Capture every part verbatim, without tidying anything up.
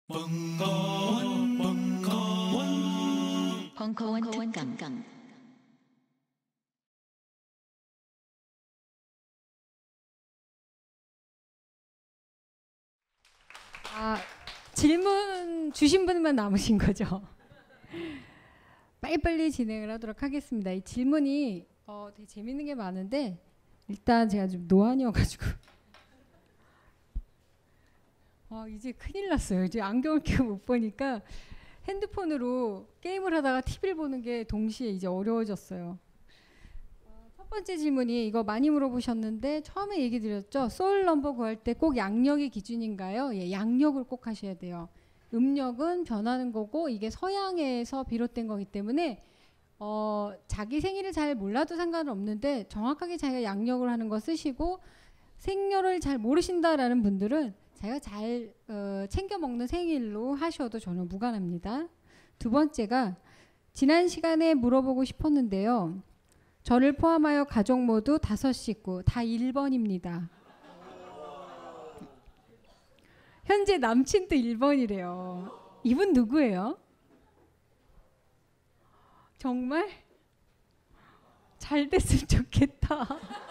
벙커원, 벙커원, 벙커원 특강. 아, 질문 주신 분만 남으신 거죠? 빨리빨리 진행을 하도록 하겠습니다. 이 질문이 어, 되게 재밌는 게 많은데 일단 제가 좀 노안이어가지고 어, 이제 큰일 났어요. 이제 안경을 끼고 못 보니까 핸드폰으로 게임을 하다가 티비를 보는 게 동시에 이제 어려워졌어요. 어, 첫 번째 질문이 이거 많이 물어보셨는데 처음에 얘기 드렸죠. 소울 넘버 구할 때 꼭 양력이 기준인가요? 예, 양력을 꼭 하셔야 돼요. 음력은 변하는 거고 이게 서양에서 비롯된 거기 때문에 어, 자기 생일을 잘 몰라도 상관은 없는데 정확하게 자기가 양력을 하는 거 쓰시고 생년을 잘 모르신다라는 분들은 자기가 잘 어, 챙겨 먹는 생일로 하셔도 전혀 무관합니다. 두 번째가 지난 시간에 물어보고 싶었는데요. 저를 포함하여 가족 모두 다섯 식구 다 일 번입니다. 현재 남친도 일 번이래요. 이분 누구예요? 정말? 잘 됐으면 좋겠다.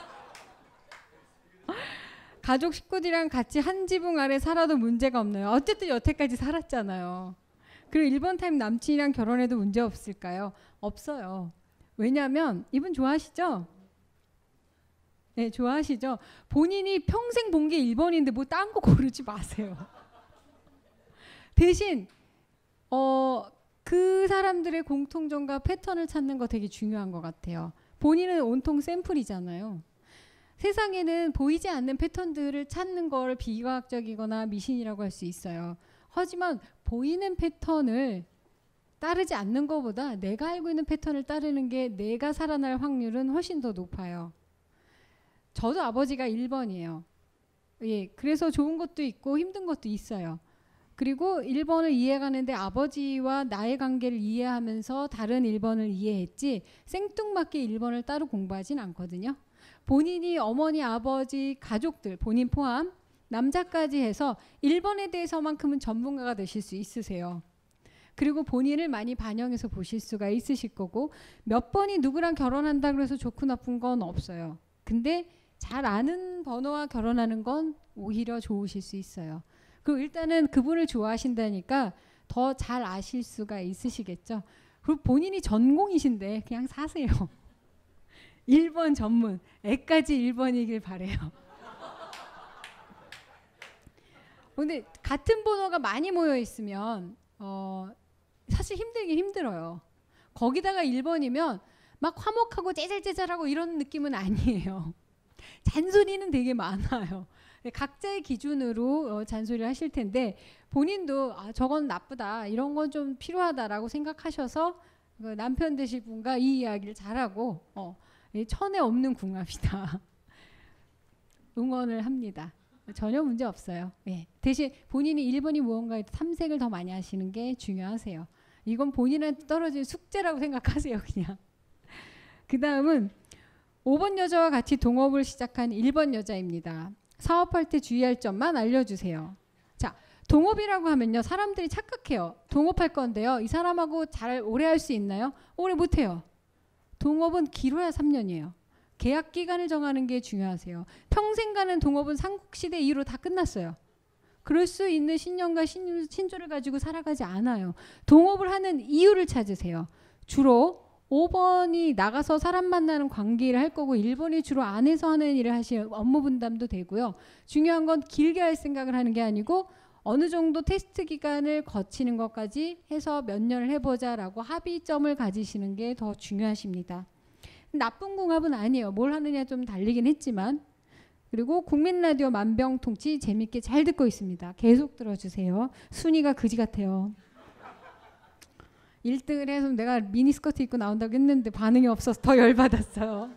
가족 식구들이랑 같이 한 지붕 아래 살아도 문제가 없나요? 어쨌든 여태까지 살았잖아요. 그리고 일 번 타임 남친이랑 결혼해도 문제 없을까요? 없어요. 왜냐하면 이분 좋아하시죠? 네, 좋아하시죠? 본인이 평생 본 게 일 번인데 뭐 딴 거 고르지 마세요. 대신 어, 그 사람들의 공통점과 패턴을 찾는 거 되게 중요한 것 같아요. 본인은 온통 샘플이잖아요. 세상에는 보이지 않는 패턴들을 찾는 걸 비과학적이거나 미신이라고 할 수 있어요. 하지만 보이는 패턴을 따르지 않는 것보다 내가 알고 있는 패턴을 따르는 게 내가 살아날 확률은 훨씬 더 높아요. 저도 아버지가 일 번이에요. 예, 그래서 좋은 것도 있고 힘든 것도 있어요. 그리고 일 번을 이해가는데 아버지와 나의 관계를 이해하면서 다른 일 번을 이해했지 생뚱맞게 일 번을 따로 공부하진 않거든요. 본인이 어머니, 아버지, 가족들, 본인 포함, 남자까지 해서 일 번에 대해서만큼은 전문가가 되실 수 있으세요. 그리고 본인을 많이 반영해서 보실 수가 있으실 거고 몇 번이 누구랑 결혼한다고 해서 좋고 나쁜 건 없어요. 근데 잘 아는 번호와 결혼하는 건 오히려 좋으실 수 있어요. 그리고 일단은 그분을 좋아하신다니까 더 잘 아실 수가 있으시겠죠. 그리고 본인이 전공이신데 그냥 사세요. 일 번 전문, 애까지 일 번이길 바래요. 근데 같은 번호가 많이 모여 있으면 어, 사실 힘들긴 힘들어요. 거기다가 일 번이면 막 화목하고 째잘째잘하고 이런 느낌은 아니에요. 잔소리는 되게 많아요. 각자의 기준으로 어, 잔소리를 하실 텐데 본인도 아, 저건 나쁘다 이런 건 좀 필요하다라고 생각하셔서 그 남편 되실 분과 이 이야기를 잘하고 어, 천에 없는 궁합이다. 응원을 합니다. 전혀 문제 없어요. 예. 대신 본인이 일 번이 무언가에 탐색을 더 많이 하시는 게 중요하세요. 이건 본인한테 떨어진 숙제라고 생각하세요. 그냥. 그 다음은 오 번 여자와 같이 동업을 시작한 일 번 여자입니다. 사업할 때 주의할 점만 알려주세요. 자, 동업이라고 하면요. 사람들이 착각해요. 동업할 건데요. 이 사람하고 잘 오래 할 수 있나요? 오래 못해요. 동업은 길어야 삼 년이에요. 계약 기간을 정하는 게 중요하세요. 평생 가는 동업은 삼국시대 이후로 다 끝났어요. 그럴 수 있는 신념과 신, 신조를 가지고 살아가지 않아요. 동업을 하는 이유를 찾으세요. 주로 오 번이 나가서 사람 만나는 관계를 할 거고 일 번이 주로 안에서 하는 일을 하실 업무 분담도 되고요. 중요한 건 길게 할 생각을 하는 게 아니고 어느 정도 테스트 기간을 거치는 것까지 해서 몇 년을 해보자라고 합의점을 가지시는 게 더 중요하십니다. 나쁜 궁합은 아니에요. 뭘 하느냐 좀 달리긴 했지만. 그리고 국민 라디오 만병통치 재밌게 잘 듣고 있습니다. 계속 들어주세요. 순위가 그지 같아요. 일 등을 해서 내가 미니스커트 입고 나온다고 했는데 반응이 없어서 더 열받았어요.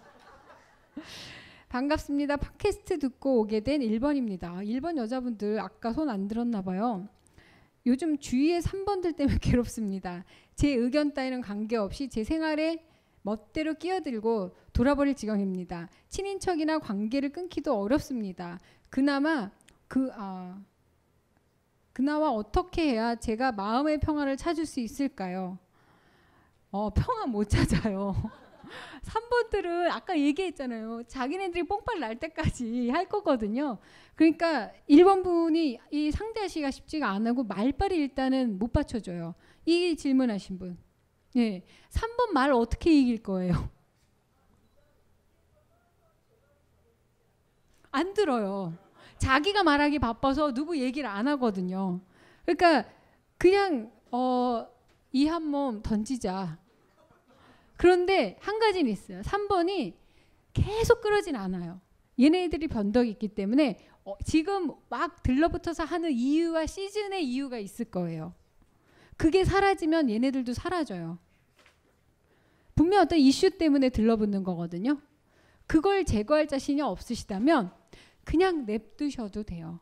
반갑습니다. 팟캐스트 듣고 오게 된 일 번입니다. 일 번 여자분들 아까 손 안 들었나 봐요. 요즘 주위에 삼 번들 때문에 괴롭습니다. 제 의견 따위는 관계없이 제 생활에 멋대로 끼어들고 돌아버릴 지경입니다. 친인척이나 관계를 끊기도 어렵습니다. 그나마 그 아, 그나마 어떻게 해야 제가 마음의 평화를 찾을 수 있을까요? 어, 평화 못 찾아요. 삼 번들은 아까 얘기했잖아요. 자기네들이 뽕빨 날 때까지 할 거거든요. 그러니까 일 번 분이 이 상대하기가 쉽지가 안 하고 말빨이 일단은 못 받쳐줘요. 이 질문하신 분. 예, 삼 번 말 어떻게 이길 거예요? 안 들어요. 자기가 말하기 바빠서 누구 얘기를 안 하거든요. 그러니까 그냥 어, 이 한 몸 던지자. 그런데 한 가지는 있어요. 삼 번이 계속 그러진 않아요. 얘네들이 변덕이 있기 때문에 어, 지금 막 들러붙어서 하는 이유와 시즌의 이유가 있을 거예요. 그게 사라지면 얘네들도 사라져요. 분명 어떤 이슈 때문에 들러붙는 거거든요. 그걸 제거할 자신이 없으시다면 그냥 냅두셔도 돼요.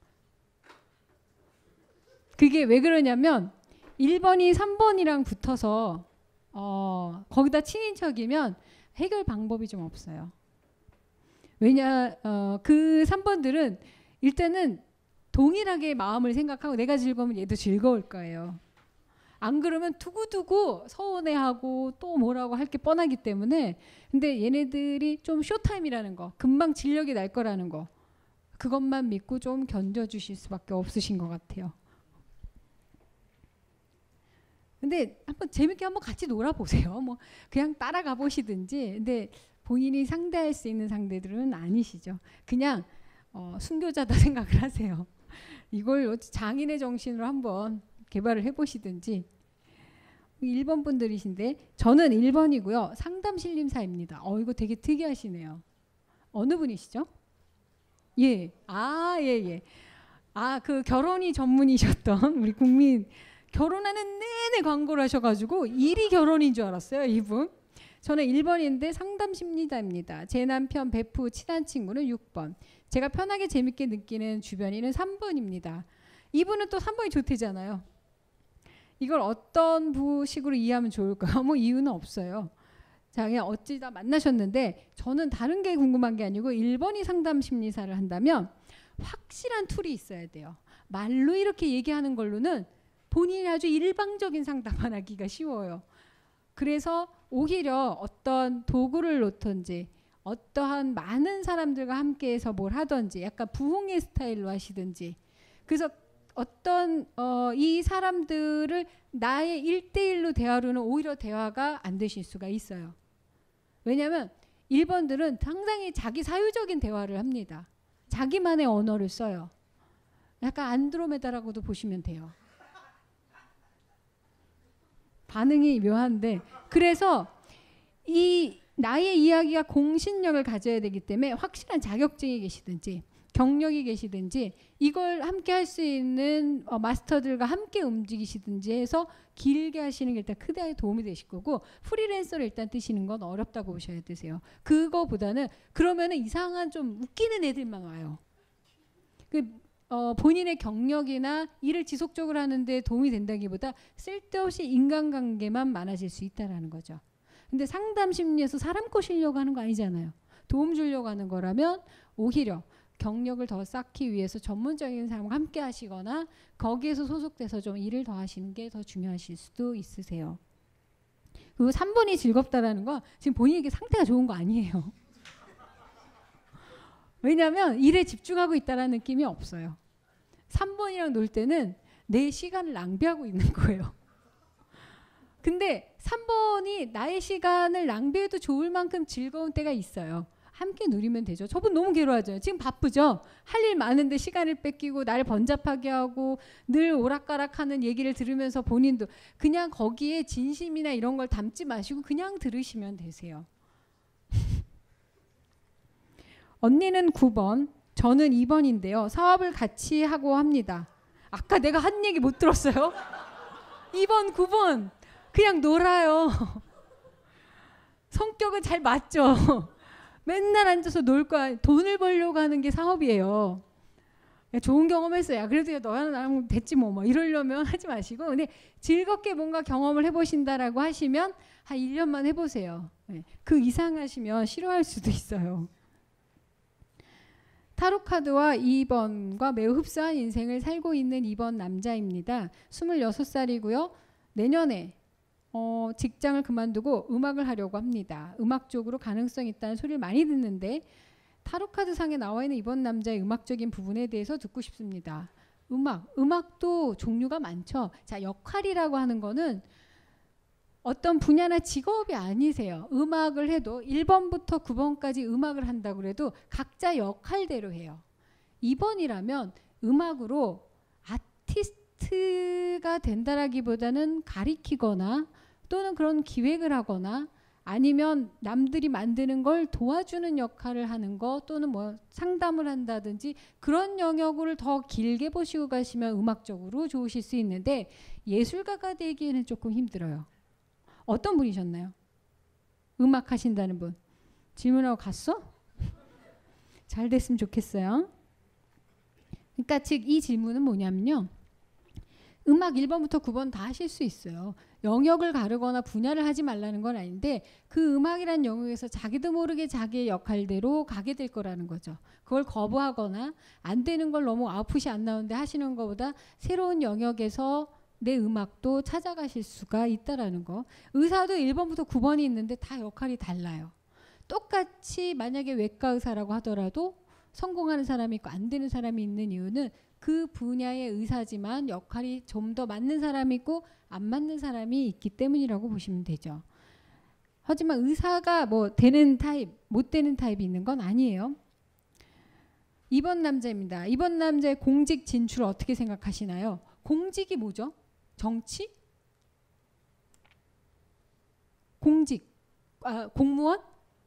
그게 왜 그러냐면 일 번이 삼 번이랑 붙어서 어, 거기다 친인척이면 해결 방법이 좀 없어요. 왜냐 어, 그 삼 번들은 일단은 동일하게 마음을 생각하고 내가 즐거우면 얘도 즐거울 거예요. 안 그러면 두고두고 서운해하고 또 뭐라고 할 게 뻔하기 때문에 근데 얘네들이 좀 쇼타임이라는 거 금방 진력이 날 거라는 거 그것만 믿고 좀 견뎌주실 수밖에 없으신 것 같아요. 근데 한번 재밌게 한번 같이 놀아보세요. 뭐 그냥 따라가 보시든지. 근데 본인이 상대할 수 있는 상대들은 아니시죠. 그냥 어, 순교자다 생각을 하세요. 이걸 장인의 정신으로 한번 개발을 해보시든지. 일 번 분들이신데 저는 일 번이고요. 상담실림사입니다. 어 이거 되게 특이하시네요. 어느 분이시죠? 예. 아, 예, 예. 아, 그 결혼이 전문이셨던 우리 국민 결혼하는 내내 광고를 하셔가지고 일이 결혼인 줄 알았어요. 이분. 저는 일 번인데 상담심리자입니다. 제 남편, 베프, 친한 친구는 육 번. 제가 편하게 재밌게 느끼는 주변인은 삼 번입니다. 이분은 또 삼 번이 좋대잖아요. 이걸 어떤 식으로 이해하면 좋을까요? 뭐 이유는 없어요. 자, 그냥 어찌다 만나셨는데 저는 다른 게 궁금한 게 아니고 일 번이 상담심리사를 한다면 확실한 툴이 있어야 돼요. 말로 이렇게 얘기하는 걸로는 본인이 아주 일방적인 상담만 하기가 쉬워요. 그래서 오히려 어떤 도구를 놓던지 어떠한 많은 사람들과 함께해서 뭘 하든지 약간 부흥의 스타일로 하시든지 그래서 어떤 어, 이 사람들을 나의 일대일로 대화로는 오히려 대화가 안 되실 수가 있어요. 왜냐하면 일 번들은 상당히 자기 사유적인 대화를 합니다. 자기만의 언어를 써요. 약간 안드로메다라고도 보시면 돼요. 반응이 묘한데 그래서 이 나의 이야기가 공신력을 가져야 되기 때문에 확실한 자격증이 계시든지 경력이 계시든지 이걸 함께 할 수 있는 어, 마스터들과 함께 움직이시든지 해서 길게 하시는 게 일단 크게 도움이 되실 거고 프리랜서를 일단 뜨시는 건 어렵다고 보셔야 되세요. 그거보다는 그러면은 이상한 좀 웃기는 애들만 와요. 그 어, 본인의 경력이나 일을 지속적으로 하는데 도움이 된다기보다 쓸데없이 인간관계만 많아질 수 있다는 거죠. 근데 상담 심리에서 사람 꼬시려고 하는 거 아니잖아요. 도움 주려고 하는 거라면 오히려 경력을 더 쌓기 위해서 전문적인 사람과 함께 하시거나 거기에서 소속돼서 좀 일을 더 하시는 게 더 중요하실 수도 있으세요. 그리고 삼 번이 즐겁다라는 건 지금 본인에게 상태가 좋은 거 아니에요. 왜냐하면 일에 집중하고 있다는 느낌이 없어요. 삼 번이랑 놀 때는 내 시간을 낭비하고 있는 거예요. 근데 삼 번이 나의 시간을 낭비해도 좋을 만큼 즐거운 때가 있어요. 함께 누리면 되죠. 저분 너무 괴로워하죠. 지금 바쁘죠. 할 일 많은데 시간을 뺏기고 나를 번잡하게 하고 늘 오락가락하는 얘기를 들으면서 본인도 그냥 거기에 진심이나 이런 걸 담지 마시고 그냥 들으시면 되세요. 언니는 구 번, 저는 이 번인데요. 사업을 같이 하고 합니다. 아까 내가 한 얘기 못 들었어요? 이 번, 구 번 그냥 놀아요. 성격은 잘 맞죠. 맨날 앉아서 놀 거야. 돈을 벌려고 하는 게 사업이에요. 좋은 경험했어요. 그래도 너랑 나랑 됐지 뭐, 뭐 이러려면 하지 마시고 근데 즐겁게 뭔가 경험을 해보신다라고 하시면 한 일 년만 해보세요. 그 이상 하시면 싫어할 수도 있어요. 타로 카드와 이 번과 매우 흡사한 인생을 살고 있는 이 번 남자입니다. 스물여섯 살이고요. 내년에 어, 직장을 그만두고 음악을 하려고 합니다. 음악 쪽으로 가능성이 있다는 소리를 많이 듣는데 타로 카드 상에 나와 있는 이번 남자의 음악적인 부분에 대해서 듣고 싶습니다. 음악, 음악도 종류가 많죠. 자, 역할이라고 하는 거는 어떤 분야나 직업이 아니세요. 음악을 해도 일 번부터 구 번까지 음악을 한다고 해도 각자 역할대로 해요. 이 번이라면 음악으로 아티스트가 된다라기보다는 가리키거나 또는 그런 기획을 하거나 아니면 남들이 만드는 걸 도와주는 역할을 하는 거 또는 뭐 상담을 한다든지 그런 영역을 더 길게 보시고 가시면 음악적으로 좋으실 수 있는데 예술가가 되기에는 조금 힘들어요. 어떤 분이셨나요? 음악 하신다는 분. 질문하고 갔어? 잘 됐으면 좋겠어요. 그러니까 즉 이 질문은 뭐냐면요. 음악 일 번부터 구 번 다 하실 수 있어요. 영역을 가르거나 분야를 하지 말라는 건 아닌데 그 음악이란 영역에서 자기도 모르게 자기의 역할대로 가게 될 거라는 거죠. 그걸 거부하거나 안 되는 걸 너무 아웃풋이 안 나오는데 하시는 것보다 새로운 영역에서 내 음악도 찾아가실 수가 있다라는 거. 의사도 일 번부터 구 번이 있는데 다 역할이 달라요. 똑같이 만약에 외과 의사라고 하더라도 성공하는 사람이 있고 안 되는 사람이 있는 이유는 그 분야의 의사지만 역할이 좀 더 맞는 사람이 있고 안 맞는 사람이 있기 때문이라고 보시면 되죠. 하지만 의사가 뭐 되는 타입, 못 되는 타입이 있는 건 아니에요. 이 번 남자입니다. 이 번 남자의 공직 진출 어떻게 생각하시나요? 공직이 뭐죠? 정치? 공직, 아, 공무원?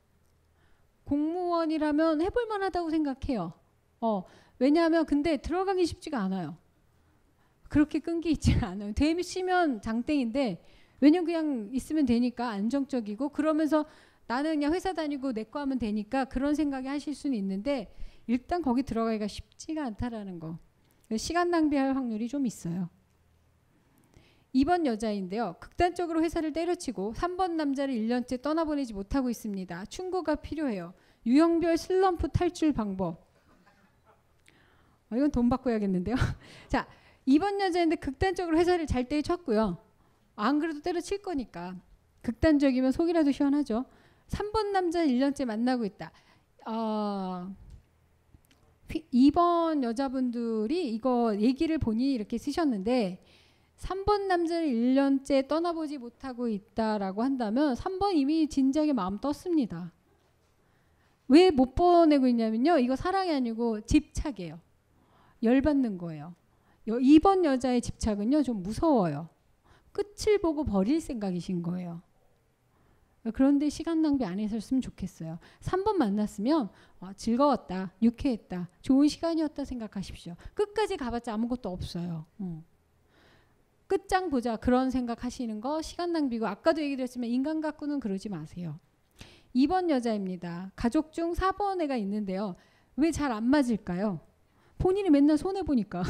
공무원이라면 해볼 만하다고 생각해요. 어, 왜냐하면 근데 들어가기 쉽지가 않아요. 그렇게 끈기 있지 않아요. 되시면 장땡인데 왜냐면 그냥 있으면 되니까 안정적이고 그러면서 나는 그냥 회사 다니고 내 거 하면 되니까 그런 생각이 하실 수는 있는데 일단 거기 들어가기가 쉽지가 않다라는 거. 시간 낭비할 확률이 좀 있어요. 이 번 여자인데요. 극단적으로 회사를 때려치고 삼 번 남자를 일 년째 떠나보내지 못하고 있습니다. 충고가 필요해요. 유형별 슬럼프 탈출 방법. 어, 이건 돈 받고 해야겠는데요. 자, 이 번 여자인데 극단적으로 회사를 잘 때려쳤고요. 안 그래도 때려칠 거니까. 극단적이면 속이라도 시원하죠. 삼 번 남자 일 년째 만나고 있다. 어, 이 번 여자분들이 이거 얘기를 본인이 이렇게 쓰셨는데 삼 번 남자를 일 년째 떠나보지 못하고 있다라고 한다면 삼 번 이미 진작에 마음 떴습니다. 왜 못 보내고 있냐면요. 이거 사랑이 아니고 집착이에요. 열받는 거예요. 이 번 여자의 집착은요. 좀 무서워요. 끝을 보고 버릴 생각이신 거예요. 그런데 시간 낭비 안 했었으면 좋겠어요. 삼 번 만났으면 어, 즐거웠다. 유쾌했다. 좋은 시간이었다 생각하십시오. 끝까지 가봤자 아무것도 없어요. 어. 끝장 보자 그런 생각하시는 거 시간 낭비고 아까도 얘기 드렸지만 인간 갖고는 그러지 마세요. 이 번 여자입니다. 가족 중 사 번 애가 있는데요. 왜 잘 안 맞을까요? 본인이 맨날 손해보니까.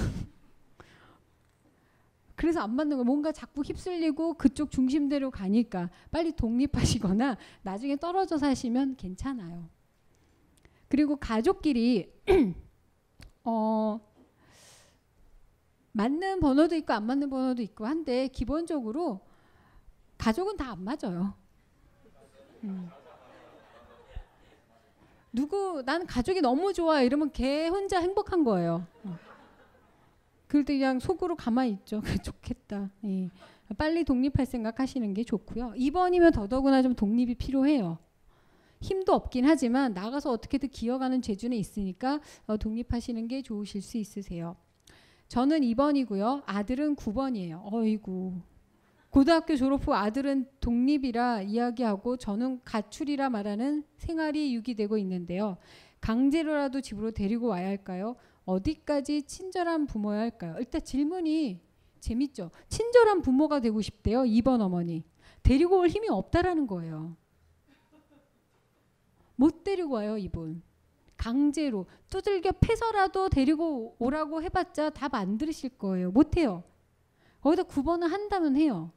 그래서 안 맞는 거 뭔가 자꾸 휩쓸리고 그쪽 중심대로 가니까 빨리 독립하시거나 나중에 떨어져 사시면 괜찮아요. 그리고 가족끼리 어, 맞는 번호도 있고 안 맞는 번호도 있고 한데 기본적으로 가족은 다 안 맞아요. 음. 누구 나는 가족이 너무 좋아 이러면 걔 혼자 행복한 거예요. 어. 그럴 때 그냥 속으로 가만히 있죠. 좋겠다. 예. 빨리 독립할 생각 하시는 게 좋고요. 이 번이면 더더구나 좀 독립이 필요해요. 힘도 없긴 하지만 나가서 어떻게든 기어가는 재주는 있으니까 어, 독립하시는 게 좋으실 수 있으세요. 저는 이 번이고요. 아들은 구 번이에요. 어이구. 고등학교 졸업 후 아들은 독립이라 이야기하고 저는 가출이라 말하는 생활이 유기되고 있는데요. 강제로라도 집으로 데리고 와야 할까요? 어디까지 친절한 부모여야 할까요? 일단 질문이 재밌죠. 친절한 부모가 되고 싶대요. 이 번 어머니. 데리고 올 힘이 없다라는 거예요. 못 데리고 와요. 이분. 강제로 두들겨 패서라도 데리고 오라고 해봤자 답 안 들으실 거예요. 못해요. 거기다 구 번은 한다면 해요.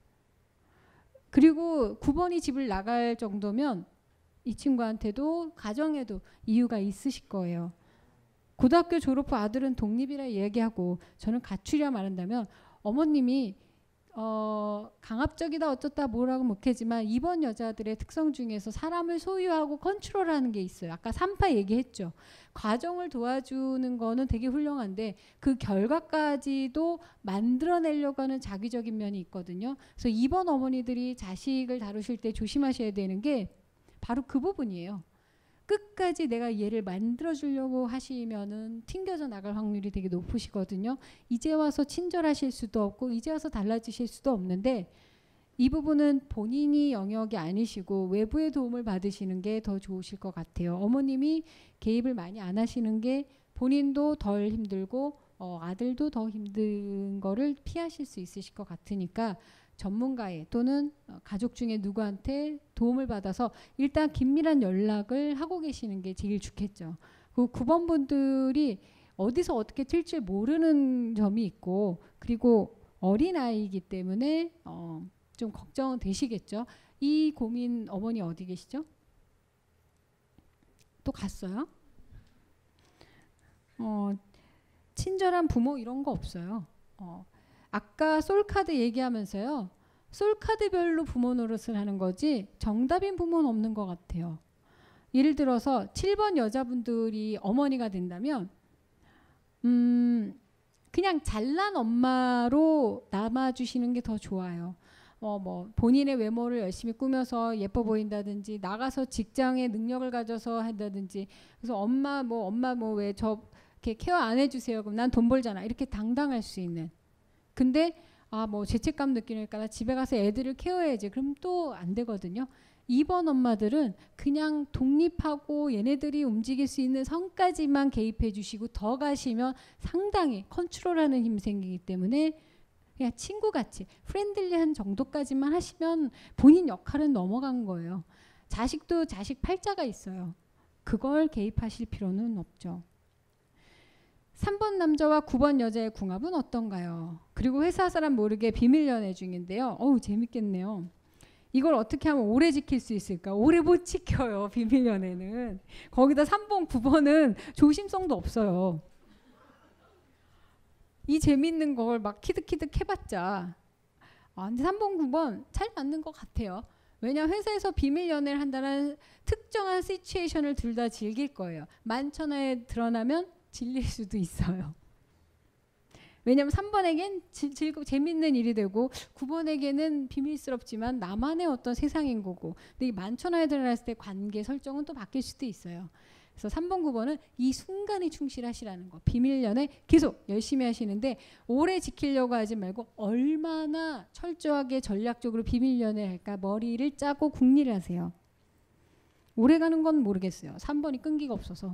그리고 구 번이 집을 나갈 정도면 이 친구한테도 가정에도 이유가 있으실 거예요. 고등학교 졸업 후 아들은 독립이라 이야기하고 저는 가출이라 말한다면 어머님이 어, 강압적이다 어쩌다 뭐라고 못하지만 이번 여자들의 특성 중에서 사람을 소유하고 컨트롤하는 게 있어요. 아까 삼파 얘기했죠. 과정을 도와주는 거는 되게 훌륭한데 그 결과까지도 만들어내려고 하는 자기적인 면이 있거든요. 그래서 이번 어머니들이 자식을 다루실 때 조심하셔야 되는 게 바로 그 부분이에요. 끝까지 내가 얘를 만들어주려고 하시면은 튕겨져 나갈 확률이 되게 높으시거든요. 이제 와서 친절하실 수도 없고 이제 와서 달라지실 수도 없는데 이 부분은 본인이 영역이 아니시고 외부의 도움을 받으시는 게 더 좋으실 것 같아요. 어머님이 개입을 많이 안 하시는 게 본인도 덜 힘들고 어, 아들도 더 힘든 거를 피하실 수 있으실 것 같으니까 전문가의 또는 가족 중에 누구한테 도움을 받아서 일단 긴밀한 연락을 하고 계시는 게 제일 좋겠죠. 그 구 번 분들이 어디서 어떻게 튈지 모르는 점이 있고 그리고 어린아이이기 때문에 어, 좀 걱정은 되시겠죠. 이 고민 어머니 어디 계시죠? 또 갔어요? 어, 친절한 부모 이런 거 없어요. 어. 아까 솔카드 얘기하면서요. 솔카드별로 부모 노릇을 하는 거지 정답인 부모는 없는 것 같아요. 예를 들어서 칠 번 여자분들이 어머니가 된다면 음, 그냥 잘난 엄마로 남아주시는 게 더 좋아요. 어, 뭐 본인의 외모를 열심히 꾸며서 예뻐 보인다든지 나가서 직장에 능력을 가져서 한다든지 그래서 엄마 뭐 엄마 뭐 왜 저 이렇게 케어 안 해주세요. 그럼 난 돈 벌잖아. 이렇게 당당할 수 있는. 근데 아 뭐 죄책감 느끼니까 나 집에 가서 애들을 케어해야지. 그럼 또 안 되거든요. 이 번 엄마들은 그냥 독립하고 얘네들이 움직일 수 있는 선까지만 개입해 주시고 더 가시면 상당히 컨트롤하는 힘이 생기기 때문에 그냥 친구같이 프렌들리한 정도까지만 하시면 본인 역할은 넘어간 거예요. 자식도 자식 팔자가 있어요. 그걸 개입하실 필요는 없죠. 삼 번 남자와 구 번 여자의 궁합은 어떤가요? 그리고 회사 사람 모르게 비밀 연애 중인데요. 어우 재밌겠네요. 이걸 어떻게 하면 오래 지킬 수 있을까? 오래 못 지켜요. 비밀 연애는. 거기다 삼 번, 구 번은 조심성도 없어요. 이 재밌는 걸 막 키득키득 해봤자 아, 근데 삼 번, 구 번 잘 맞는 것 같아요. 왜냐하면 회사에서 비밀 연애를 한다는 특정한 시츄에이션을 둘 다 즐길 거예요. 만천하에 드러나면 질릴 수도 있어요. 왜냐하면 삼 번에겐 지, 즐겁, 재밌는 일이 되고 구 번에게는 비밀스럽지만 나만의 어떤 세상인 거고 근데 이 만천하에 드러났을 때 관계 설정은 또 바뀔 수도 있어요. 그래서 삼 번, 구 번은 이 순간에 충실하시라는 거. 비밀 연애 계속 열심히 하시는데 오래 지키려고 하지 말고 얼마나 철저하게 전략적으로 비밀 연애를 할까 머리를 짜고 궁리를 하세요. 오래 가는 건 모르겠어요. 삼 번이 끈기가 없어서.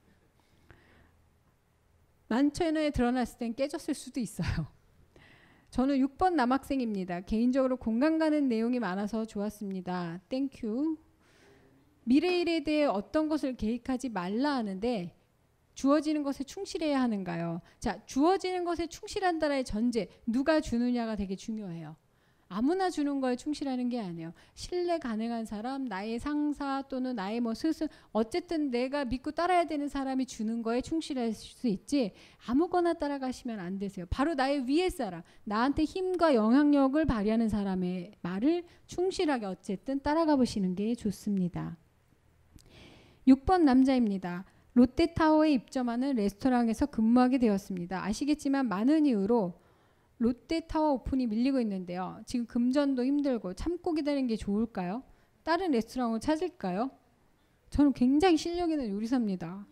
만천하에 드러났을 땐 깨졌을 수도 있어요. 저는 육 번 남학생입니다. 개인적으로 공감 가는 내용이 많아서 좋았습니다. 땡큐. 미래 일에 대해 어떤 것을 계획하지 말라 하는데 주어지는 것에 충실해야 하는가요? 자, 주어지는 것에 충실한다라의 전제, 누가 주느냐가 되게 중요해요. 아무나 주는 거에 충실하는 게 아니에요. 신뢰 가능한 사람, 나의 상사 또는 나의 뭐 스승, 어쨌든 내가 믿고 따라야 되는 사람이 주는 거에 충실할 수 있지 아무거나 따라가시면 안 되세요. 바로 나의 위에 사람, 나한테 힘과 영향력을 발휘하는 사람의 말을 충실하게 어쨌든 따라가 보시는 게 좋습니다. 육 번 남자입니다. 롯데타워에 입점하는 레스토랑에서 근무하게 되었습니다. 아시겠지만 많은 이유로 롯데타워 오픈이 밀리고 있는데요. 지금 금전도 힘들고 참고 기다리는 게 좋을까요? 다른 레스토랑을 찾을까요? 저는 굉장히 실력 있는 요리사입니다.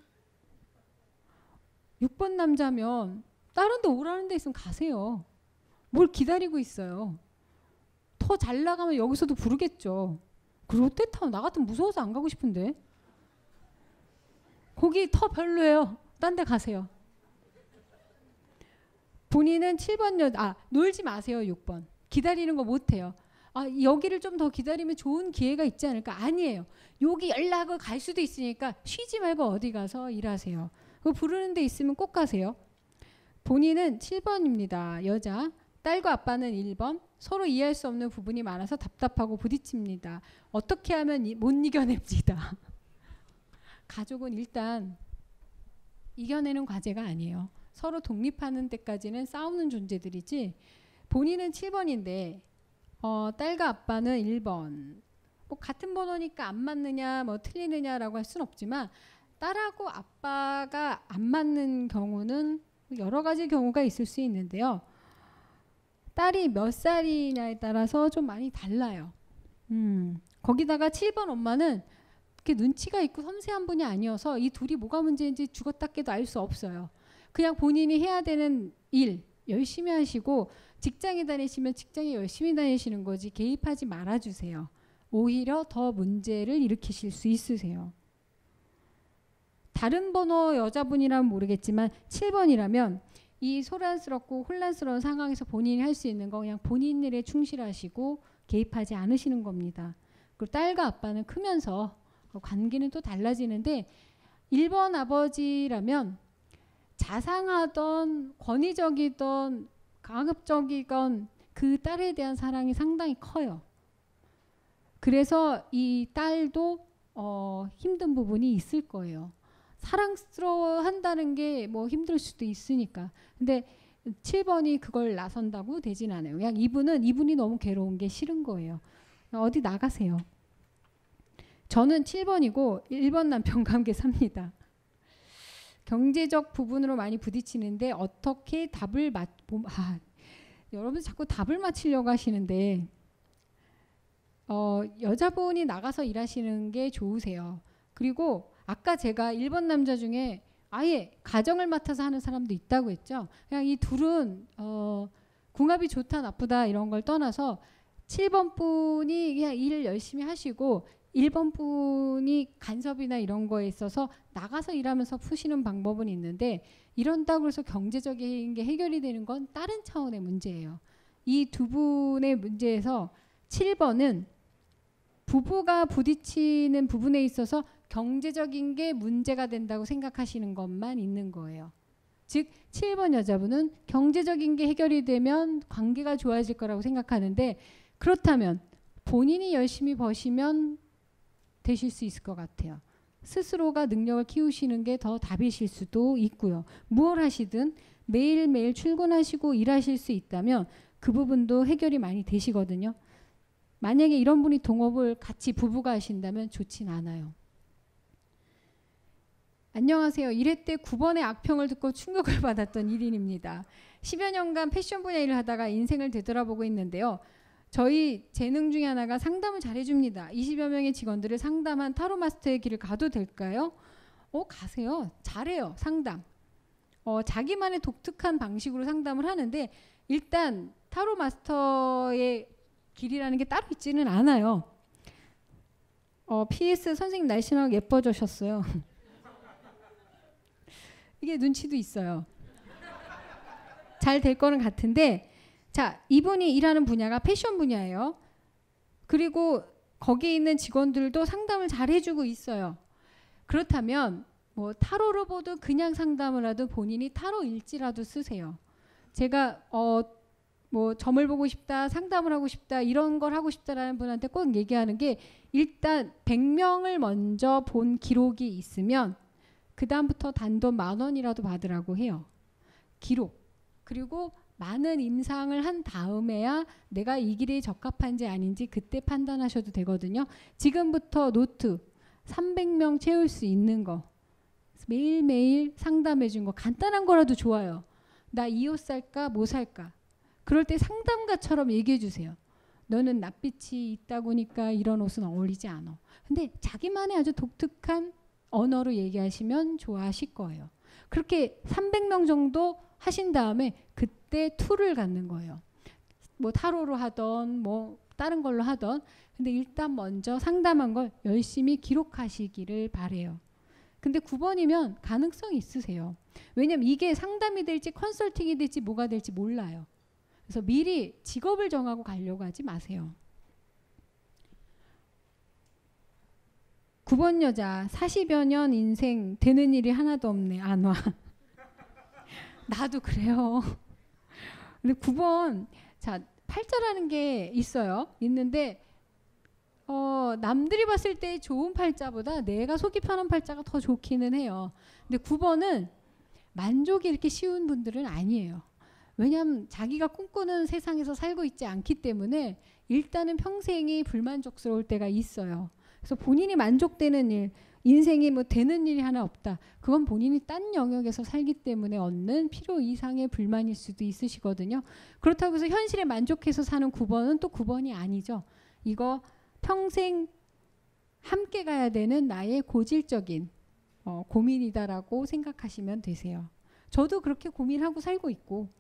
육 번 남자면 다른 데 오라는 데 있으면 가세요. 뭘 기다리고 있어요. 더 잘 나가면 여기서도 부르겠죠. 그 롯데타워 나 같으면 무서워서 안 가고 싶은데. 거기 더 별로예요. 딴 데 가세요. 본인은 칠 번 여, 아, 놀지 마세요. 육 번. 기다리는 거 못해요. 아, 여기를 좀 더 기다리면 좋은 기회가 있지 않을까? 아니에요. 여기 연락을 갈 수도 있으니까 쉬지 말고 어디 가서 일하세요. 그 부르는 데 있으면 꼭 가세요. 본인은 칠 번입니다. 여자. 딸과 아빠는 일 번. 서로 이해할 수 없는 부분이 많아서 답답하고 부딪힙니다. 어떻게 하면 이, 못 이겨냅니다. 가족은 일단 이겨내는 과제가 아니에요. 서로 독립하는 때까지는 싸우는 존재들이지. 본인은 칠 번인데 어, 딸과 아빠는 일 번. 뭐 같은 번호니까 안 맞느냐 뭐 틀리느냐라고 할 수는 없지만 딸하고 아빠가 안 맞는 경우는 여러 가지 경우가 있을 수 있는데요. 딸이 몇 살이냐에 따라서 좀 많이 달라요. 음, 거기다가 칠 번 엄마는 이렇게 눈치가 있고 섬세한 분이 아니어서 이 둘이 뭐가 문제인지 죽었다 깨도 알 수 없어요. 그냥 본인이 해야 되는 일 열심히 하시고 직장에 다니시면 직장에 열심히 다니시는 거지 개입하지 말아주세요. 오히려 더 문제를 일으키실 수 있으세요. 다른 번호 여자분이라면 모르겠지만 칠 번이라면 이 소란스럽고 혼란스러운 상황에서 본인이 할 수 있는 거 그냥 본인 일에 충실하시고 개입하지 않으시는 겁니다. 그리고 딸과 아빠는 크면서 관계는 또 달라지는데 일 번 아버지라면 자상하던 권위적이던 강압적이건 그 딸에 대한 사랑이 상당히 커요. 그래서 이 딸도 어, 힘든 부분이 있을 거예요. 사랑스러워 한다는 게 뭐 힘들 수도 있으니까. 근데 칠 번이 그걸 나선다고 되진 않아요. 그냥 이분은 이분이 너무 괴로운 게 싫은 거예요. 어디 나가세요. 저는 칠 번이고 일 번 남편과 함께 삽니다. 경제적 부분으로 많이 부딪히는데 어떻게 답을 맞... 아, 여러분 자꾸 답을 맞히려고 하시는데 어, 여자분이 나가서 일하시는 게 좋으세요. 그리고 아까 제가 일 번 남자 중에 아예 가정을 맡아서 하는 사람도 있다고 했죠. 그냥 이 둘은 어, 궁합이 좋다 나쁘다 이런 걸 떠나서 칠 번 분이 그냥 일 열심히 하시고 일 번 분이 간섭이나 이런 거에 있어서 나가서 일하면서 푸시는 방법은 있는데 이런다고 해서 경제적인 게 해결이 되는 건 다른 차원의 문제예요. 이 두 분의 문제에서 칠 번은 부부가 부딪히는 부분에 있어서 경제적인 게 문제가 된다고 생각하시는 것만 있는 거예요. 즉 칠 번 여자분은 경제적인 게 해결이 되면 관계가 좋아질 거라고 생각하는데 그렇다면 본인이 열심히 버시면 되실 수 있을 것 같아요. 스스로가 능력을 키우시는 게 더 답이실 수도 있고요. 무엇 하시든 매일매일 출근하시고 일하실 수 있다면 그 부분도 해결이 많이 되시거든요. 만약에 이런 분이 동업을 같이 부부가 하신다면 좋진 않아요. 안녕하세요. 일 회 때 구 번의 악평을 듣고 충격을 받았던 일 인입니다. 십여 년간 패션 분야 일을 하다가 인생을 되돌아보고 있는데요. 저희 재능 중에 하나가 상담을 잘해줍니다. 이십여 명의 직원들을 상담한 타로 마스터의 길을 가도 될까요? 어, 가세요. 잘해요. 상담. 어, 자기만의 독특한 방식으로 상담을 하는데 일단 타로 마스터의 길이라는 게 따로 있지는 않아요. 어, 피에스 선생님 날씬하고 예뻐지셨어요. 이게 눈치도 있어요. 잘 될 거는 같은데 자, 이분이 일하는 분야가 패션 분야예요. 그리고 거기에 있는 직원들도 상담을 잘 해주고 있어요. 그렇다면 뭐 타로로 보도 그냥 상담을 하도 본인이 타로 일지라도 쓰세요. 제가 어, 뭐 점을 보고 싶다, 상담을 하고 싶다, 이런 걸 하고 싶다라는 분한테 꼭 얘기하는 게 일단 백 명을 먼저 본 기록이 있으면 그 다음부터 단돈 만 원이라도 받으라고 해요. 기록. 그리고 많은 임상을 한 다음에야 내가 이 길이 적합한지 아닌지 그때 판단하셔도 되거든요. 지금부터 노트 삼백 명 채울 수 있는 거 매일매일 상담해 준 거 간단한 거라도 좋아요. 나 이 옷 살까 뭐 살까. 그럴 때 상담가처럼 얘기해 주세요. 너는 낯빛이 있다고니까 이런 옷은 어울리지 않아. 근데 자기만의 아주 독특한 언어로 얘기하시면 좋아하실 거예요. 그렇게 삼백 명 정도 하신 다음에 그때 툴을 갖는 거예요. 뭐 타로로 하던 뭐 다른 걸로 하던 근데 일단 먼저 상담한 걸 열심히 기록하시기를 바래요. 근데 구 번이면 가능성이 있으세요. 왜냐면 이게 상담이 될지 컨설팅이 될지 뭐가 될지 몰라요. 그래서 미리 직업을 정하고 가려고 하지 마세요. 구 번 여자 사십여 년 인생 되는 일이 하나도 없네. 안 와. 나도 그래요. 근데 구 번 자 팔자라는 게 있어요. 있는데 어, 남들이 봤을 때 좋은 팔자보다 내가 속이 편한 팔자가 더 좋기는 해요. 근데 구 번은 만족이 이렇게 쉬운 분들은 아니에요. 왜냐하면 자기가 꿈꾸는 세상에서 살고 있지 않기 때문에 일단은 평생이 불만족스러울 때가 있어요. 그래서 본인이 만족되는 일, 인생에 뭐 되는 일이 하나 없다. 그건 본인이 딴 영역에서 살기 때문에 얻는 필요 이상의 불만일 수도 있으시거든요. 그렇다고 해서 현실에 만족해서 사는 구 번은 또 구 번이 아니죠. 이거 평생 함께 가야 되는 나의 고질적인 어, 고민이다라고 생각하시면 되세요. 저도 그렇게 고민하고 살고 있고,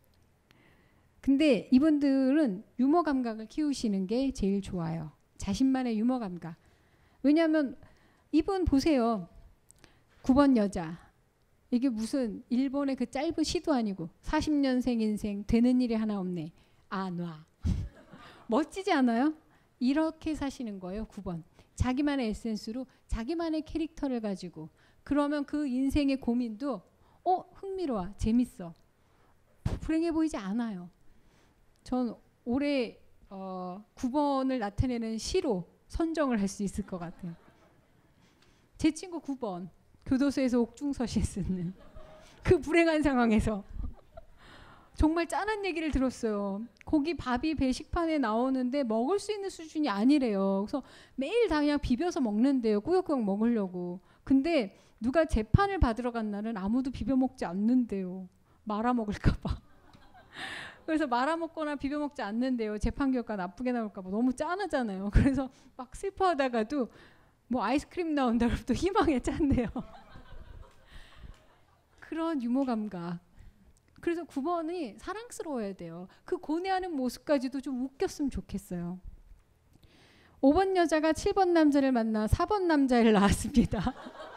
근데 이분들은 유머 감각을 키우시는 게 제일 좋아요. 자신만의 유머 감각. 왜냐하면 이분 보세요. 구 번 여자. 이게 무슨 일본의 그 짧은 시도 아니고 사십 년생 인생 되는 일이 하나 없네. 아, 놔. 멋지지 않아요? 이렇게 사시는 거예요. 구 번. 자기만의 에센스로 자기만의 캐릭터를 가지고, 그러면 그 인생의 고민도 어? 흥미로워. 재밌어. 불행해 보이지 않아요. 전 올해 어, 구 번을 나타내는 시로 선정을 할 수 있을 것 같아요. 제 친구 구 번 교도소에서 옥중서실 쓰는 그 불행한 상황에서 정말 짠한 얘기를 들었어요. 거기 밥이 배식판에 나오는데 먹을 수 있는 수준이 아니래요. 그래서 매일 다 그냥 비벼서 먹는데요. 꾸역꾸역 먹으려고. 근데 누가 재판을 받으러 간 날은 아무도 비벼 먹지 않는데요. 말아 먹을까 봐. 그래서 말아 먹거나 비벼 먹지 않는데요. 재판 결과 나쁘게 나올까 봐. 너무 짠하잖아요. 그래서 막 슬퍼하다가도 뭐 아이스크림 나온다 그러면 또 희망에 짠대요. 그런 유머 감각. 그래서 구 번이 사랑스러워야 돼요. 그 고뇌하는 모습까지도 좀 웃겼으면 좋겠어요. 오 번 여자가 칠 번 남자를 만나 사 번 남자를 낳았습니다.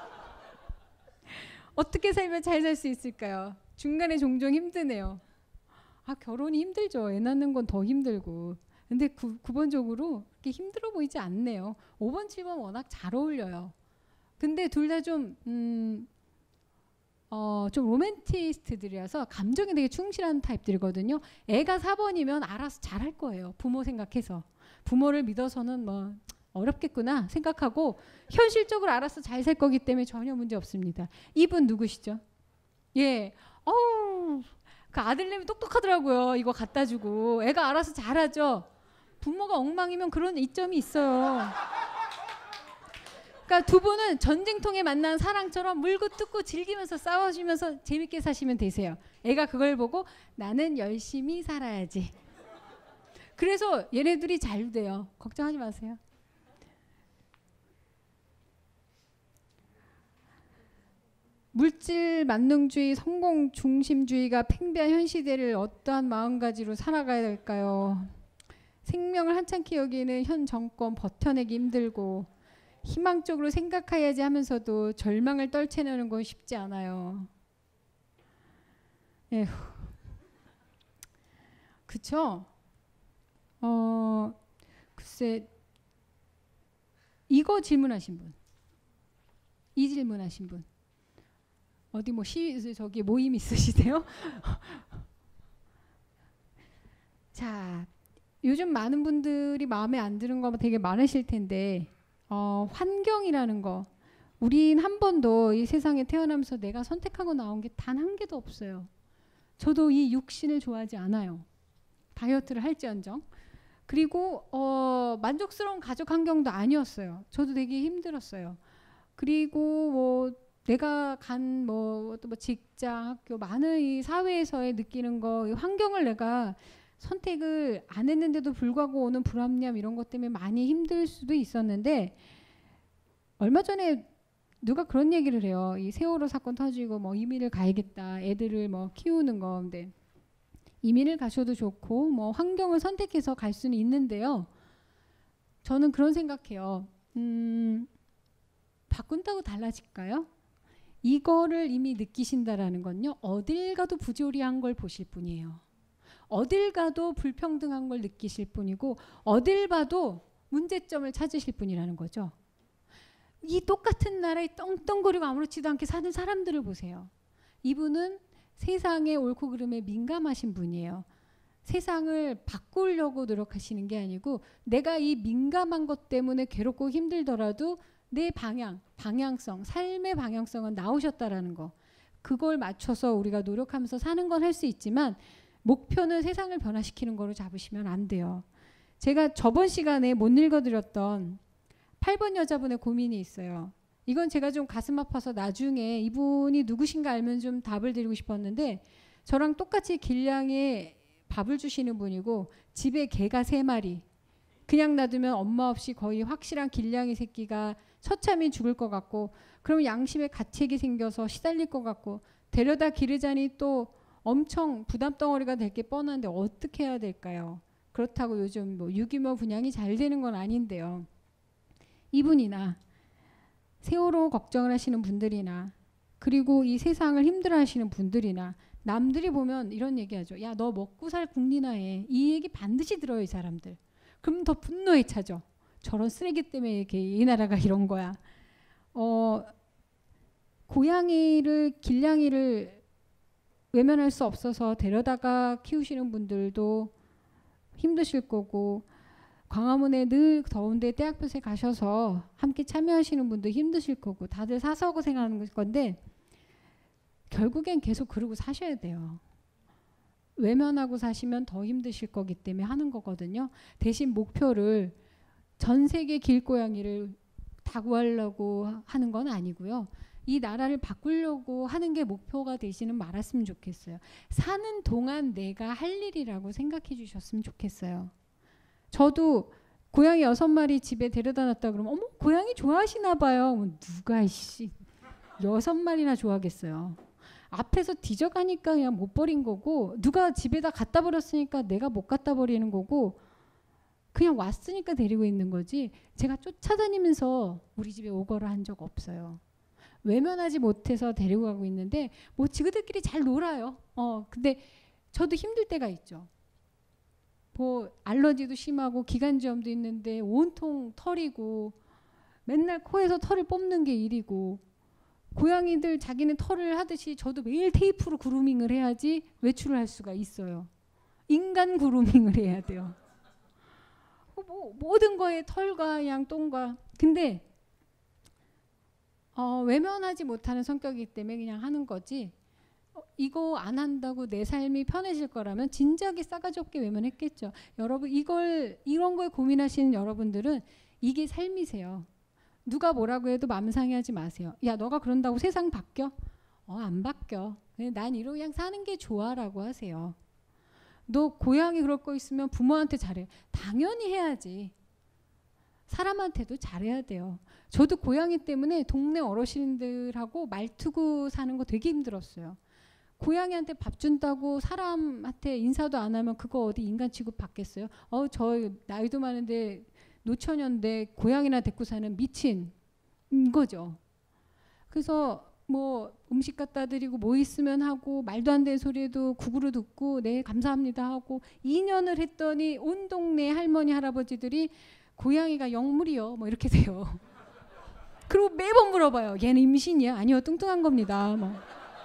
어떻게 살면 잘 살 수 있을까요? 중간에 종종 힘드네요. 아, 결혼이 힘들죠. 애 낳는 건 더 힘들고. 근데 구, 구 번적으로 그렇게 힘들어 보이지 않네요. 오 번, 칠 번 워낙 잘 어울려요. 근데 둘 다 좀 음, 어, 좀 로맨티스트들이라서 감정에 되게 충실한 타입들이거든요. 애가 사 번이면 알아서 잘할 거예요. 부모 생각해서. 부모를 믿어서는 뭐 어렵겠구나 생각하고 현실적으로 알아서 잘 살 거기 때문에 전혀 문제 없습니다. 이분 누구시죠? 예, 어우, 그 아들내미 똑똑하더라고요. 이거 갖다 주고. 애가 알아서 잘하죠. 부모가 엉망이면 그런 이점이 있어요. 그러니까 두 분은 전쟁통에 만난 사랑처럼 물고 뜯고 즐기면서 싸워주면서 재밌게 사시면 되세요. 애가 그걸 보고 나는 열심히 살아야지. 그래서 얘네들이 잘 돼요. 걱정하지 마세요. 물질 만능주의, 성공 중심주의가 팽배한 현 시대를 어떠한 마음가짐으로 살아가야 될까요? 생명을 한참케 여기는 현 정권 버텨내기 힘들고 희망적으로 생각해야지 하면서도 절망을 떨쳐내는 건 쉽지 않아요. 에휴. 그쵸? 어, 글쎄, 이거 질문하신 분, 이 질문하신 분, 어디 뭐 시, 저기 모임 있으시대요? 자, 요즘 많은 분들이 마음에 안 드는 거 되게 많으실 텐데, 어, 환경이라는 거, 우린 한 번도 이 세상에 태어나면서 내가 선택하고 나온 게 단 한 개도 없어요. 저도 이 육신을 좋아하지 않아요. 다이어트를 할지언정. 그리고 어, 만족스러운 가족 환경도 아니었어요. 저도 되게 힘들었어요. 그리고 뭐 내가 간 뭐 또 뭐 직장, 학교, 많은 이 사회에서의 느끼는 거, 이 환경을 내가 선택을 안 했는데도 불구하고 오는 불합리함 이런 것 때문에 많이 힘들 수도 있었는데, 얼마 전에 누가 그런 얘기를 해요. 이 세월호 사건 터지고 뭐 이민을 가야겠다, 애들을 뭐 키우는 거. 근데 이민을 가셔도 좋고 뭐 환경을 선택해서 갈 수는 있는데요. 저는 그런 생각해요. 음, 바꾼다고 달라질까요? 이거를 이미 느끼신다라는 건요, 어딜 가도 부조리한 걸 보실 뿐이에요. 어딜 가도 불평등한 걸 느끼실 뿐이고, 어딜 봐도 문제점을 찾으실 뿐이라는 거죠. 이 똑같은 나라에 떵떵거리고 아무렇지도 않게 사는 사람들을 보세요. 이분은 세상의 옳고 그름에 민감하신 분이에요. 세상을 바꾸려고 노력하시는 게 아니고, 내가 이 민감한 것 때문에 괴롭고 힘들더라도 내 방향, 방향성, 삶의 방향성은 나오셨다라는 거. 그걸 맞춰서 우리가 노력하면서 사는 건 할 수 있지만 목표는 세상을 변화시키는 거로 잡으시면 안 돼요. 제가 저번 시간에 못 읽어드렸던 팔 번 여자분의 고민이 있어요. 이건 제가 좀 가슴 아파서 나중에 이분이 누구신가 알면 좀 답을 드리고 싶었는데, 저랑 똑같이 길냥이에 밥을 주시는 분이고 집에 개가 세 마리, 그냥 놔두면 엄마 없이 거의 확실한 길냥이 새끼가 처참히 죽을 것 같고, 그러면 양심에 가책이 생겨서 시달릴 것 같고, 데려다 기르자니 또 엄청 부담덩어리가 될 게 뻔한데 어떻게 해야 될까요? 그렇다고 요즘 뭐 유기묘 분양이 잘 되는 건 아닌데요. 이분이나 세월호 걱정을 하시는 분들이나, 그리고 이 세상을 힘들어 하시는 분들이나, 남들이 보면 이런 얘기하죠. 야, 너 먹고 살 국리나 해. 이 얘기 반드시 들어요, 이 사람들. 그럼 더 분노에 차죠. 저런 쓰레기 때문에 이렇게 이 나라가 이런 거야. 어, 고양이를, 길냥이를 외면할 수 없어서 데려다가 키우시는 분들도 힘드실 거고, 광화문에 늘 더운데 떼학볕에 가셔서 함께 참여하시는 분도 힘드실 거고, 다들 사서 고생하는 건데 결국엔 계속 그러고 사셔야 돼요. 외면하고 사시면 더 힘드실 거기 때문에 하는 거거든요. 대신 목표를 전 세계 길고양이를 다 구하려고 하는 건 아니고요. 이 나라를 바꾸려고 하는 게 목표가 되시는 말았으면 좋겠어요. 사는 동안 내가 할 일이라고 생각해 주셨으면 좋겠어요. 저도 고양이 여섯 마리 집에 데려다 놨다 그러면 어머 고양이 좋아하시나 봐요. 누가 씨 여섯 마리나 좋아하겠어요. 앞에서 뒤져가니까 그냥 못 버린 거고, 누가 집에다 갖다 버렸으니까 내가 못 갖다 버리는 거고, 그냥 왔으니까 데리고 있는 거지 제가 쫓아다니면서 우리 집에 오거라 한 적 없어요. 외면하지 못해서 데리고 가고 있는데 뭐 지그들끼리 잘 놀아요. 어 근데 저도 힘들 때가 있죠. 뭐 알러지도 심하고 기관지염도 있는데 온통 털이고 맨날 코에서 털을 뽑는 게 일이고, 고양이들 자기는 털을 하듯이 저도 매일 테이프로 그루밍을 해야지 외출을 할 수가 있어요. 인간 그루밍을 해야 돼요. 뭐 모든 거에 털과 양 똥과. 근데 어, 외면하지 못하는 성격이기 때문에 그냥 하는 거지, 어, 이거 안 한다고 내 삶이 편해질 거라면 진작에 싸가지 없게 외면했겠죠. 여러분 이걸 이런 거에 고민하시는 여러분들은 이게 삶이세요. 누가 뭐라고 해도 마음 상해하지 마세요. 야 너가 그런다고 세상 바뀌어? 어, 안 바뀌어. 난 이러고 그냥 사는 게 좋아라고 하세요. 너 고양이 그럴 거 있으면 부모한테 잘해. 당연히 해야지. 사람한테도 잘해야 돼요. 저도 고양이 때문에 동네 어르신들하고 말투고 사는 거 되게 힘들었어요. 고양이한테 밥 준다고 사람한테 인사도 안 하면 그거 어디 인간 취급 받겠어요? 어, 저 나이도 많은데 노처녀인데 고양이나 데리고 사는 미친 거죠. 그래서 뭐 음식 갖다 드리고 뭐 있으면 하고, 말도 안 되는 소리에도 구구로 듣고 네 감사합니다 하고 이 년을 했더니 온 동네 할머니 할아버지들이 고양이가 영물이요 뭐 이렇게 돼요. 그리고 매번 물어봐요. 얘는 임신이야? 아니요, 뚱뚱한 겁니다. 뭐,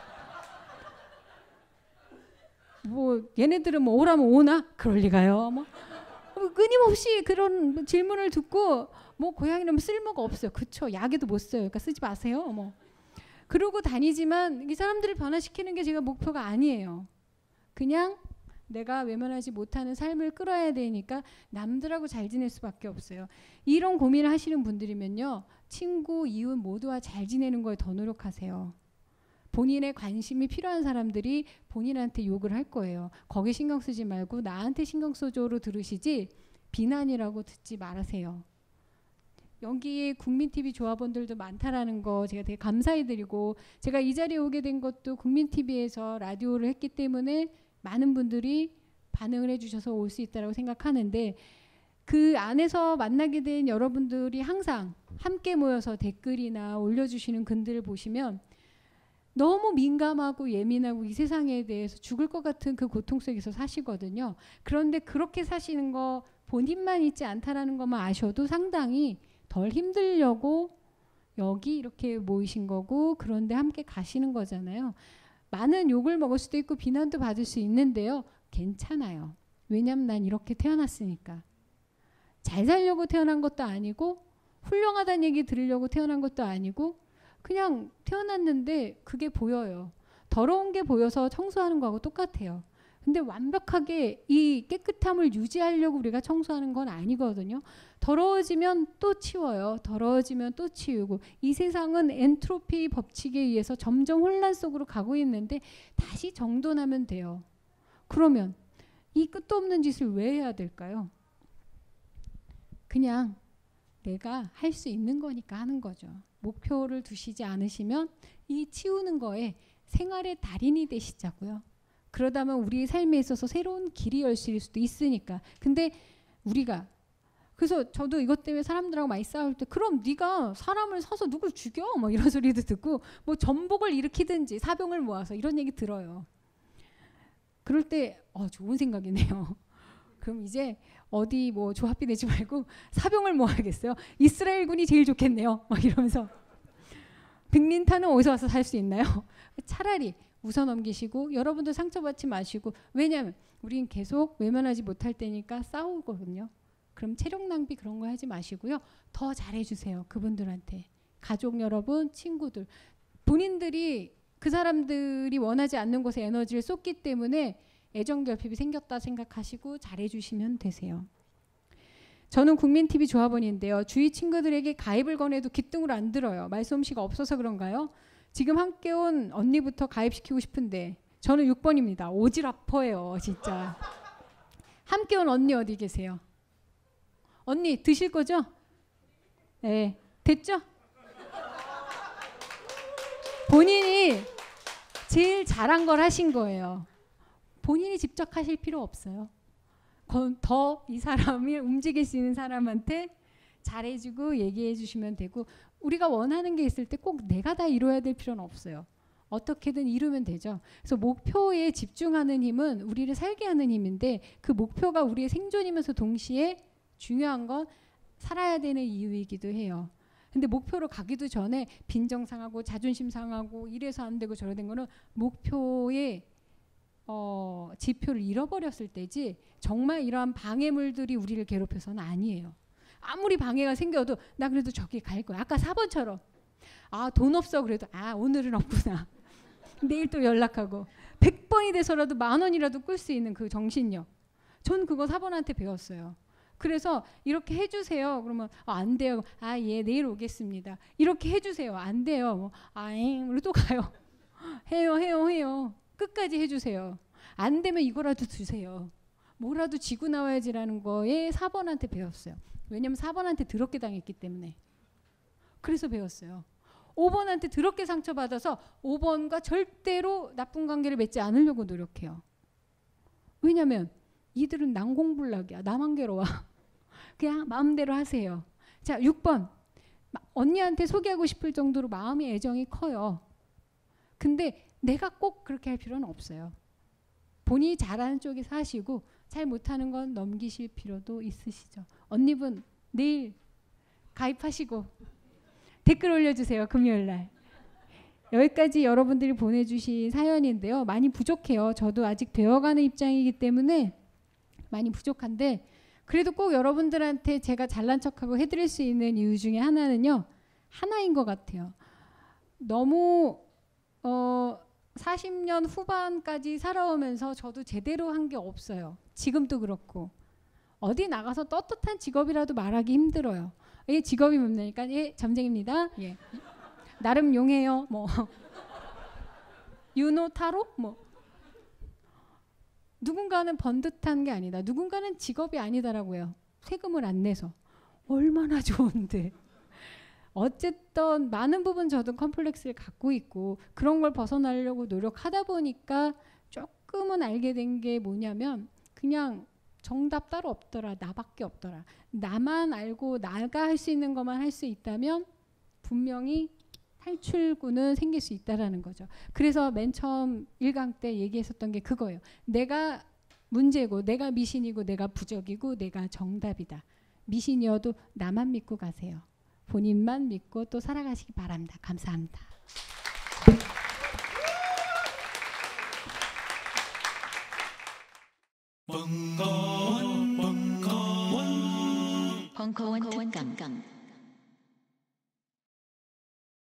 뭐 얘네들은 뭐 오라면 오나? 그럴 리가요. 뭐 끊임없이 그런 질문을 듣고, 뭐 고양이는 쓸모가 없어요. 그쵸? 약에도 못 써요. 그러니까 쓰지 마세요. 뭐 그러고 다니지만 이 사람들을 변화시키는 게 제가 목표가 아니에요. 그냥 내가 외면하지 못하는 삶을 끌어야 되니까 남들하고 잘 지낼 수밖에 없어요. 이런 고민을 하시는 분들이면요, 친구, 이웃 모두와 잘 지내는 거에 더 노력하세요. 본인의 관심이 필요한 사람들이 본인한테 욕을 할 거예요. 거기 신경 쓰지 말고 나한테 신경 써줘로 들으시지 비난이라고 듣지 말으세요. 여기에 국민티비 조합원들도 많다라는 거 제가 되게 감사해드리고, 제가 이 자리에 오게 된 것도 국민티비에서 라디오를 했기 때문에 많은 분들이 반응을 해주셔서 올 수 있다고 생각하는데, 그 안에서 만나게 된 여러분들이 항상 함께 모여서 댓글이나 올려주시는 글들을 보시면 너무 민감하고 예민하고 이 세상에 대해서 죽을 것 같은 그 고통 속에서 사시거든요. 그런데 그렇게 사시는 거 본인만 있지 않다라는 것만 아셔도 상당히 덜 힘들려고 여기 이렇게 모이신 거고, 그런데 함께 가시는 거잖아요. 많은 욕을 먹을 수도 있고 비난도 받을 수 있는데요. 괜찮아요. 왜냐면 난 이렇게 태어났으니까. 잘 살려고 태어난 것도 아니고 훌륭하다는 얘기 들으려고 태어난 것도 아니고 그냥 태어났는데 그게 보여요. 더러운 게 보여서 청소하는 거하고 똑같아요. 근데 완벽하게 이 깨끗함을 유지하려고 우리가 청소하는 건 아니거든요. 더러워지면 또 치워요. 더러워지면 또 치우고. 이 세상은 엔트로피 법칙에 의해서 점점 혼란 속으로 가고 있는데 다시 정돈하면 돼요. 그러면 이 끝도 없는 짓을 왜 해야 될까요? 그냥 내가 할 수 있는 거니까 하는 거죠. 목표를 두시지 않으시면 이 치우는 거에 생활의 달인이 되시자고요. 그러다면 우리 삶에 있어서 새로운 길이 열릴 수도 있으니까. 근데 우리가 그래서 저도 이것 때문에 사람들하고 많이 싸울 때 그럼 네가 사람을 사서 누굴 죽여? 뭐 이런 소리도 듣고 뭐 전복을 일으키든지 사병을 모아서 이런 얘기 들어요. 그럴 때 어, 좋은 생각이네요. 그럼 이제 어디 뭐 조합비 내지 말고 사병을 모아야겠어요. 이스라엘군이 제일 좋겠네요. 막 이러면서 백린탄은 어디서 와서 살 수 있나요? 차라리 웃어 넘기시고 여러분도 상처받지 마시고 왜냐하면 우린 계속 외면하지 못할 때니까 싸우거든요. 그럼 체력 낭비 그런 거 하지 마시고요. 더 잘해주세요. 그분들한테. 가족 여러분, 친구들. 본인들이 그 사람들이 원하지 않는 곳에 에너지를 쏟기 때문에 애정결핍이 생겼다 생각하시고 잘해주시면 되세요. 저는 국민티비 조합원인데요. 주위 친구들에게 가입을 권해도 귀등으로 안 들어요. 말솜씨가 없어서 그런가요? 지금 함께 온 언니부터 가입시키고 싶은데 저는 육 번입니다. 오지랖퍼예요. 진짜. 함께 온 언니 어디 계세요? 언니 드실 거죠? 네. 됐죠? 본인이 제일 잘한 걸 하신 거예요. 본인이 직접 하실 필요 없어요. 더 이 사람을 움직일 수 있는 사람한테 잘해주고 얘기해 주시면 되고 우리가 원하는 게 있을 때 꼭 내가 다 이뤄야 될 필요는 없어요. 어떻게든 이루면 되죠. 그래서 목표에 집중하는 힘은 우리를 살게 하는 힘인데 그 목표가 우리의 생존이면서 동시에 중요한 건 살아야 되는 이유이기도 해요. 근데 목표로 가기도 전에 빈정 상하고 자존심 상하고 이래서 안 되고 저래 된 거는 목표의 어, 지표를 잃어버렸을 때지 정말 이러한 방해물들이 우리를 괴롭혀서는 아니에요. 아무리 방해가 생겨도 나 그래도 저기 갈 거야. 아까 사 번처럼 아, 돈 없어 그래도 아, 오늘은 없구나. 내일 또 연락하고 백 번이 돼서라도 만 원이라도 끌 수 있는 그 정신력. 전 그거 사 번한테 배웠어요. 그래서 이렇게 해주세요. 그러면 아, 안 돼요. 아, 예, 내일 오겠습니다. 이렇게 해주세요. 안 돼요. 뭐, 아잉, 우리 또 가요. 해요, 해요, 해요. 끝까지 해주세요. 안 되면 이거라도 주세요. 뭐라도 지고 나와야지라는 거에 사 번한테 배웠어요. 왜냐면 사 번한테 더럽게 당했기 때문에. 그래서 배웠어요. 오 번한테 더럽게 상처받아서 오 번과 절대로 나쁜 관계를 맺지 않으려고 노력해요. 왜냐면 이들은 난공불락이야. 나만 괴로워. 그냥 마음대로 하세요. 자, 육 번. 언니한테 소개하고 싶을 정도로 마음의 애정이 커요. 근데 내가 꼭 그렇게 할 필요는 없어요. 본인이 잘하는 쪽에서 하시고 잘 못하는 건 넘기실 필요도 있으시죠. 언니분 내일 가입하시고 댓글 올려주세요. 금요일날. 여기까지 여러분들이 보내주신 사연인데요. 많이 부족해요. 저도 아직 배워가는 입장이기 때문에 많이 부족한데 그래도 꼭 여러분들한테 제가 잘난 척하고 해드릴 수 있는 이유 중에 하나는요. 하나인 것 같아요. 너무 어, 사십 년 후반까지 살아오면서 저도 제대로 한 게 없어요. 지금도 그렇고. 어디 나가서 떳떳한 직업이라도 말하기 힘들어요. 예, 직업이 뭡니까? 예, 점쟁입니다. 예. 나름 용해요. 뭐 유노 타로? 뭐 누군가는 번듯한 게 아니다. 누군가는 직업이 아니다라고요. 세금을 안 내서. 얼마나 좋은데. 어쨌든 많은 부분 저도 컴플렉스를 갖고 있고 그런 걸 벗어나려고 노력하다 보니까 조금은 알게 된 게 뭐냐면 그냥 정답 따로 없더라. 나밖에 없더라. 나만 알고 나가 할 수 있는 것만 할 수 있다면 분명히 탈출구는 생길 수 있다라는 거죠. 그래서 맨 처음 일 강 때 얘기했었던 게 그거예요. 내가 문제고 내가 미신이고 내가 부적이고 내가 정답이다. 미신이어도 나만 믿고 가세요. 본인만 믿고 또 살아가시기 바랍니다. 감사합니다.